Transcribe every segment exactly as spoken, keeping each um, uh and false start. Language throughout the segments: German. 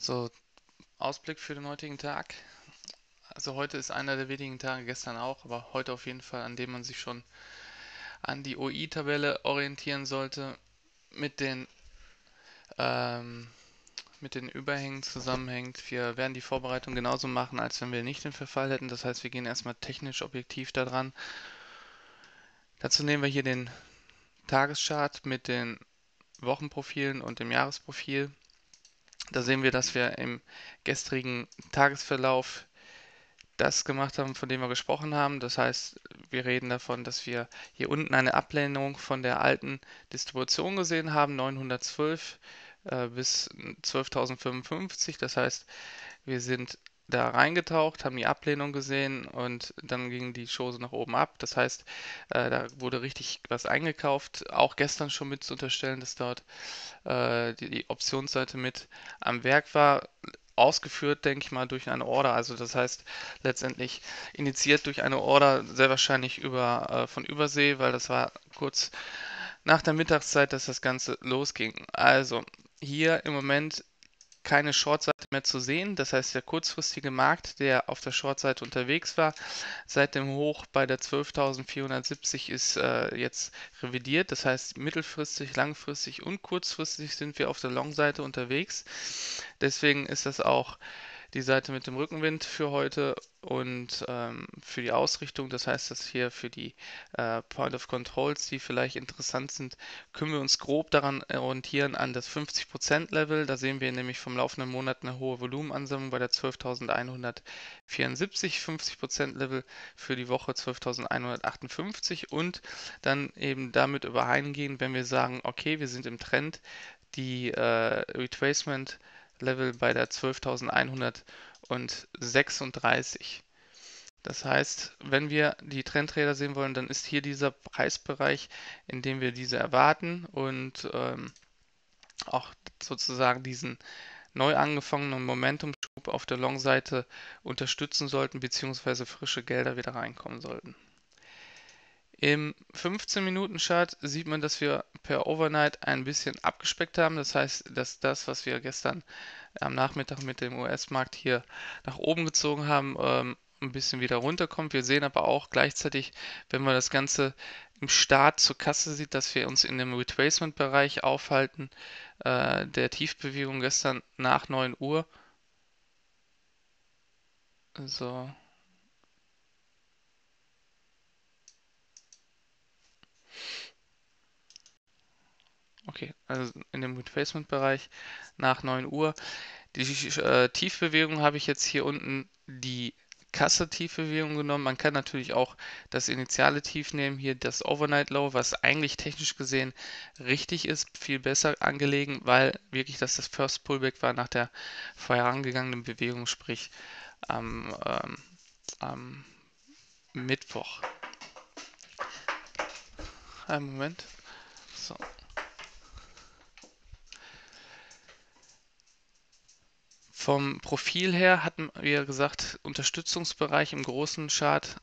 So, Ausblick für den heutigen Tag. Also heute ist einer der wenigen Tage, gestern auch, aber heute auf jeden Fall, an dem man sich schon an die O I-Tabelle orientieren sollte, mit den, ähm, mit den Überhängen zusammenhängt. Wir werden die Vorbereitung genauso machen, als wenn wir nicht den Verfall hätten. Das heißt, wir gehen erstmal technisch objektiv da dran. Dazu nehmen wir hier den Tageschart mit den Wochenprofilen und dem Jahresprofil. Da sehen wir, dass wir im gestrigen Tagesverlauf das gemacht haben, von dem wir gesprochen haben. Das heißt, wir reden davon, dass wir hier unten eine Ablehnung von der alten Distribution gesehen haben, neunhundertzwölf äh, bis zwölftausendfünfundfünfzig. Das heißt, wir sind da reingetaucht, haben die Ablehnung gesehen und dann ging die Chose nach oben ab. Das heißt, äh, da wurde richtig was eingekauft. Auch gestern schon mit zu unterstellen, dass dort äh, die, die Optionsseite mit am Werk war, ausgeführt, denke ich mal, durch eine Order. Also das heißt letztendlich initiiert durch eine Order, sehr wahrscheinlich über äh, von Übersee, weil das war kurz nach der Mittagszeit, dass das Ganze losging. Also hier im Moment keine Shortseite mehr zu sehen. Das heißt, der kurzfristige Markt, der auf der Shortseite unterwegs war, seit dem Hoch bei der zwölftausendvierhundertsiebzig ist äh, jetzt revidiert. Das heißt, mittelfristig, langfristig und kurzfristig sind wir auf der Long-Seite unterwegs. Deswegen ist das auch die Seite mit dem Rückenwind für heute und ähm, für die Ausrichtung. Das heißt, dass hier für die äh, Point of Controls, die vielleicht interessant sind, können wir uns grob daran orientieren an das fünfzig Prozent Level. Da sehen wir nämlich vom laufenden Monat eine hohe Volumenansammlung bei der zwölftausendeinhundertvierundsiebzig, fünfzig Prozent Level für die Woche zwölftausendeinhundertachtundfünfzig und dann eben damit übereingehen, wenn wir sagen, okay, wir sind im Trend, die äh, Retracement Level bei der zwölftausendeinhundertsechsunddreißig. Das heißt, wenn wir die Trendräder sehen wollen, dann ist hier dieser Preisbereich, in dem wir diese erwarten und ähm, auch sozusagen diesen neu angefangenen Momentumschub auf der Long-Seite unterstützen sollten, beziehungsweise frische Gelder wieder reinkommen sollten. Im fünfzehn-Minuten-Chart sieht man, dass wir per Overnight ein bisschen abgespeckt haben. Das heißt, dass das, was wir gestern am Nachmittag mit dem U S-Markt hier nach oben gezogen haben, ähm, ein bisschen wieder runterkommt. Wir sehen aber auch gleichzeitig, wenn man das Ganze im Start zur Kasse sieht, dass wir uns in dem Retracement-Bereich aufhalten, äh, der Tiefbewegung gestern nach neun Uhr. So, okay, also in dem Retracement-Bereich nach neun Uhr. Die äh, Tiefbewegung habe ich jetzt hier unten die Kasse-Tiefbewegung genommen. Man kann natürlich auch das initiale Tief nehmen, hier das Overnight Low, was eigentlich technisch gesehen richtig ist, viel besser angelegen, weil wirklich das das First Pullback war nach der vorherangegangenen Bewegung, sprich am, ähm, am Mittwoch. Einen Moment. So. Vom Profil her hatten wir gesagt, Unterstützungsbereich im großen Chart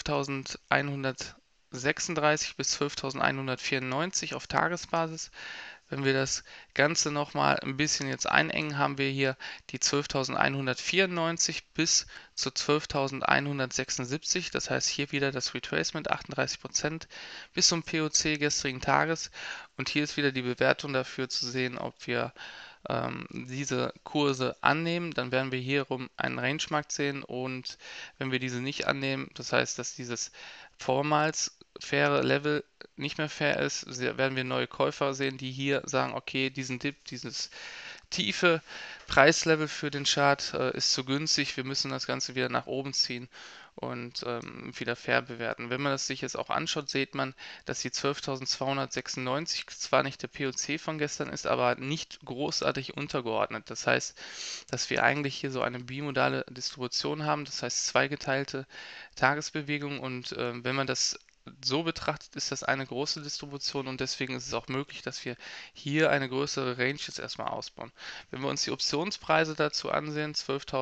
zwölftausendeinhundertsechsunddreißig bis zwölftausendeinhundertvierundneunzig auf Tagesbasis. Wenn wir das Ganze nochmal ein bisschen jetzt einengen, haben wir hier die zwölftausendeinhundertvierundneunzig bis zu zwölftausendeinhundertsechsundsiebzig. Das heißt hier wieder das Retracement achtunddreißig Prozent bis zum P O C gestrigen Tages. Und hier ist wieder die Bewertung dafür zu sehen, ob wir ähm, diese Kurse annehmen, dann werden wir hier rum einen Range-Markt sehen und wenn wir diese nicht annehmen, das heißt, dass dieses vormals faire Level nicht mehr fair ist, werden wir neue Käufer sehen, die hier sagen, okay, diesen Dip, dieses tiefe Preislevel für den Chart äh, ist zu günstig, wir müssen das Ganze wieder nach oben ziehen und ähm, wieder fair bewerten. Wenn man das sich jetzt auch anschaut, sieht man, dass die zwölftausendzweihundertsechsundneunzig zwar nicht der P O C von gestern ist, aber nicht großartig untergeordnet. Das heißt, dass wir eigentlich hier so eine bimodale Distribution haben, das heißt zweigeteilte Tagesbewegung und äh, wenn man das so betrachtet, ist das eine große Distribution und deswegen ist es auch möglich, dass wir hier eine größere Range jetzt erstmal ausbauen. Wenn wir uns die Optionspreise dazu ansehen,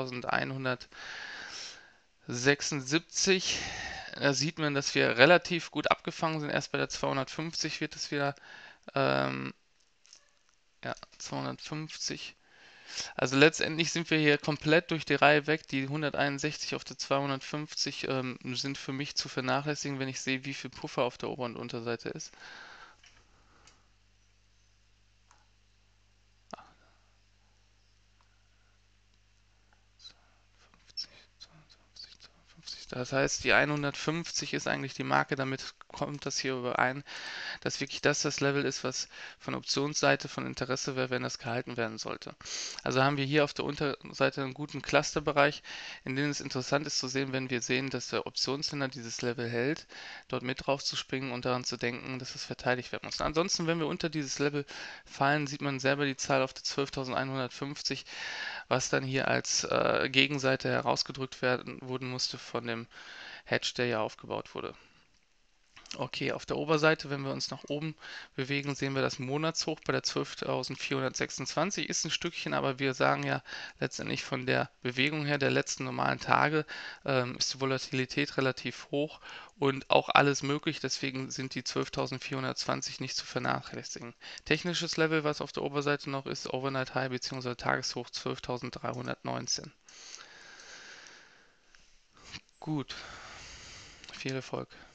zwölftausendeinhundertsechsundsiebzig, da sieht man, dass wir relativ gut abgefangen sind. Erst bei der zweihundertfünfzig wird es wieder, ähm, ja, zweihundertfünfzig. Also letztendlich sind wir hier komplett durch die Reihe weg. Die hunderteinundsechzig auf der zweihundertfünfzig ähm, sind für mich zu vernachlässigen, wenn ich sehe, wie viel Puffer auf der Ober- und Unterseite ist. Das heißt, die hundertfünfzig ist eigentlich die Marke, damit kommt das hier überein, dass wirklich das das Level ist, was von Optionsseite von Interesse wäre, wenn das gehalten werden sollte. Also haben wir hier auf der Unterseite einen guten Clusterbereich, in dem es interessant ist zu sehen, wenn wir sehen, dass der Optionshändler dieses Level hält, dort mit drauf zu springen und daran zu denken, dass es verteidigt werden muss. Ansonsten, wenn wir unter dieses Level fallen, sieht man selber die Zahl auf der zwölftausendeinhundertfünfzig, was dann hier als äh, Gegenseite herausgedrückt werden wurden musste von dem Hedge, der ja aufgebaut wurde. Okay, auf der Oberseite, wenn wir uns nach oben bewegen, sehen wir das Monatshoch bei der zwölftausendvierhundertsechsundzwanzig. Ist ein Stückchen, aber wir sagen ja letztendlich von der Bewegung her der letzten normalen Tage ähm, ist die Volatilität relativ hoch und auch alles möglich. Deswegen sind die zwölftausendvierhundertzwanzig nicht zu vernachlässigen. Technisches Level, was auf der Oberseite noch ist, Overnight High bzw. Tageshoch zwölftausenddreihundertneunzehn. Gut, viel Erfolg.